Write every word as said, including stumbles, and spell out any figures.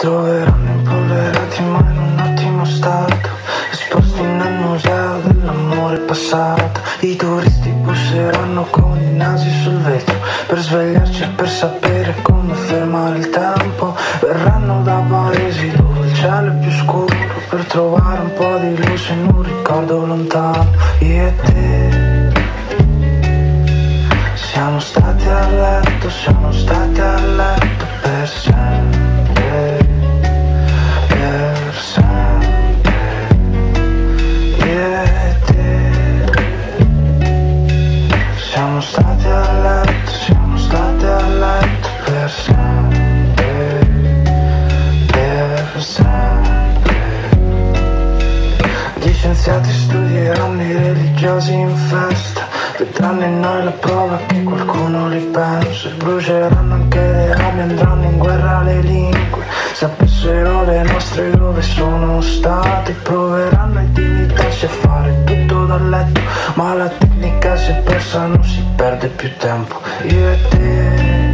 ritroveranno impolverati ma in un ottimo stato, esposti nel museo dell'amore passato. I turisti busseranno con i nasi sul vetro per svegliarci e per sapere come fermare il tempo. Verranno da paesi dove il cielo è più scuro per trovare un po' di luce in un ricordo lontano. Io e te siamo stati a letto, siamo stati a letto per sempre, per sempre. Io e te siamo stati a letto, siamo stati a letto per sempre, per sempre. Gli scienziati studieranno i religiosi in festa, vedranno in noi la prova che qualcuno li pensa. Bruceranno anche le armi, andranno in guerra le lingue, sapessero le nostre dove sono state. Proveranno a imitarci a fare tutto dal letto, ma la tecnica si è persa, non si perde più tempo. Io e te